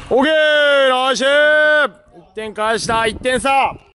オーケーナイス1点返した1点差